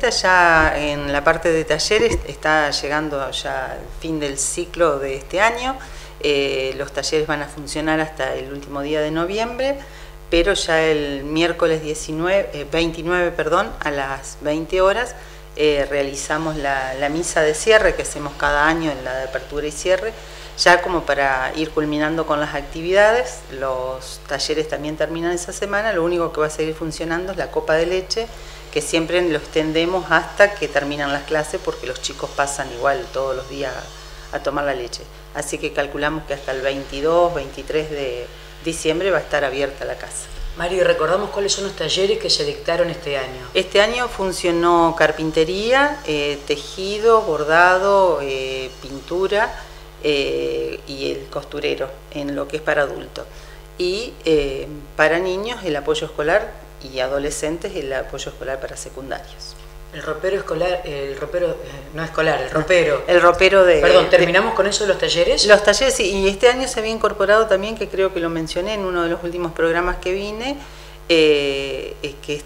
Margarita ya en la parte de talleres está llegando ya el fin del ciclo de este año. Los talleres van a funcionar hasta el último día de noviembre, pero ya el miércoles 29 a las 20 horas realizamos la misa de cierre que hacemos cada año en la de apertura y cierre, ya como para ir culminando con las actividades. Los talleres también terminan esa semana, lo único que va a seguir funcionando es la copa de leche, que siempre lo extendemos hasta que terminan las clases, porque los chicos pasan igual todos los días a tomar la leche. Así que calculamos que hasta el 22, 23 de diciembre va a estar abierta la casa. Mari, recordamos cuáles son los talleres que se dictaron este año. Este año funcionó carpintería, tejido, bordado, pintura y el costurero en lo que es para adultos. Y para niños el apoyo escolar y adolescentes el apoyo escolar para secundarios. El ropero escolar, el ropero de... Perdón, ¿terminamos con eso de los talleres? Los talleres, sí, y este año se había incorporado también, que creo que lo mencioné en uno de los últimos programas que vine, que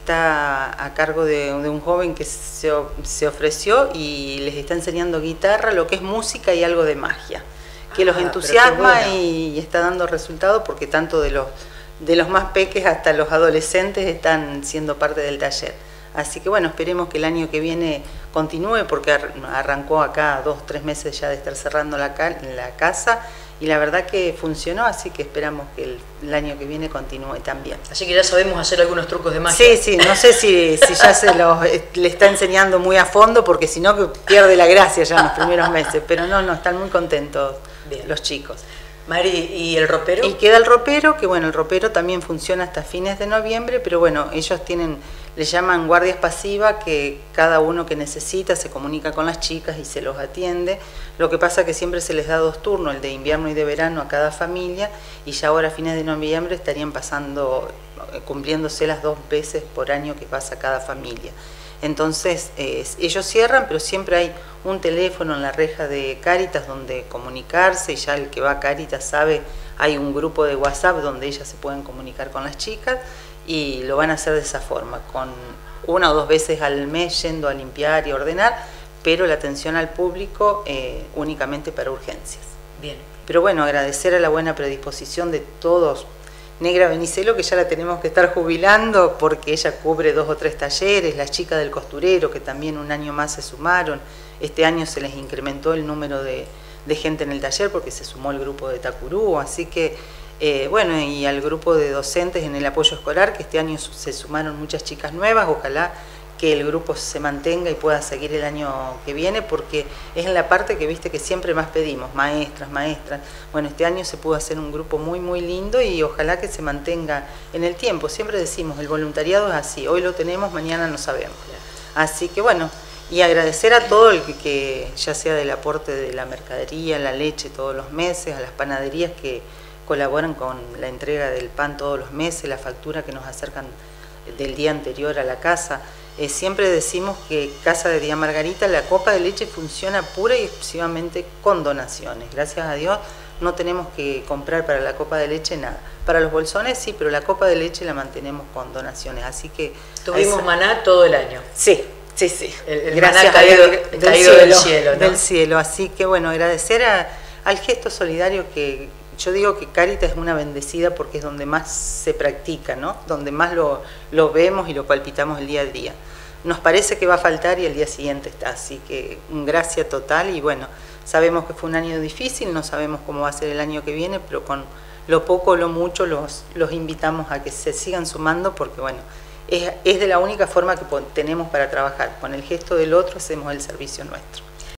está a cargo de un joven que se ofreció y les está enseñando guitarra, lo que es música y algo de magia, que los entusiasma y está dando resultados, porque tanto de los más peques hasta los adolescentes están siendo parte del taller. Así que bueno, esperemos que el año que viene continúe, porque arrancó acá 2 o 3 meses ya de estar cerrando la casa, y la verdad que funcionó, así que esperamos que el año que viene continúe también. Así que ya sabemos hacer algunos trucos de magia. Sí, no sé si ya le está enseñando muy a fondo, porque si no que pierde la gracia ya en los primeros meses, pero no, están muy contentos. Bien. Los chicos. Mari, ¿y el ropero? Y queda el ropero, que bueno, el ropero también funciona hasta fines de noviembre, pero bueno, ellos le llaman guardias pasivas, que cada uno que necesita se comunica con las chicas y se los atiende. Lo que pasa que siempre se les da 2 turnos, el de invierno y de verano a cada familia, y ya ahora a fines de noviembre estarían cumpliéndose las 2 veces por año que pasa cada familia. Entonces ellos cierran, pero siempre hay un teléfono en la reja de Cáritas donde comunicarse, y ya el que va a Cáritas sabe, hay un grupo de WhatsApp donde ellas se pueden comunicar con las chicas, y lo van a hacer de esa forma, con 1 o 2 veces al mes yendo a limpiar y ordenar, pero la atención al público únicamente para urgencias. Bien. Pero bueno, agradecer a la buena predisposición de todos. Negra Benicelo, que ya la tenemos que estar jubilando porque ella cubre 2 o 3 talleres, las chicas del costurero, que también un año más se sumaron. Este año se les incrementó el número de gente en el taller porque se sumó el grupo de Tacurú, así que bueno, y al grupo de docentes en el apoyo escolar, que este año se sumaron muchas chicas nuevas. Ojalá que el grupo se mantenga y pueda seguir el año que viene, porque es en la parte que viste que siempre más pedimos, maestras. Bueno, este año se pudo hacer un grupo muy lindo, y ojalá que se mantenga en el tiempo. Siempre decimos, el voluntariado es así, hoy lo tenemos, mañana no sabemos. Así que bueno, y agradecer a todo el que ya sea del aporte de la mercadería, la leche todos los meses, a las panaderías que colaboran con la entrega del pan todos los meses, la factura que nos acercan del día anterior a la casa. Siempre decimos que Casa de Tía Margarita, la copa de leche funciona pura y exclusivamente con donaciones. Gracias a Dios no tenemos que comprar para la copa de leche nada. Para los bolsones sí, pero la copa de leche la mantenemos con donaciones. Así que tuvimos maná todo el año. Sí. El maná caído del cielo, ¿no? Del cielo. Así que bueno, agradecer al gesto solidario, que yo digo que Cáritas es una bendecida porque es donde más se practica, ¿no? Donde más lo vemos y lo palpitamos el día a día. Nos parece que va a faltar y el día siguiente está, así que un gracia total. Y bueno, sabemos que fue un año difícil, no sabemos cómo va a ser el año que viene, pero con lo poco o lo mucho los invitamos a que se sigan sumando, porque bueno, es de la única forma que tenemos para trabajar. Con el gesto del otro hacemos el servicio nuestro.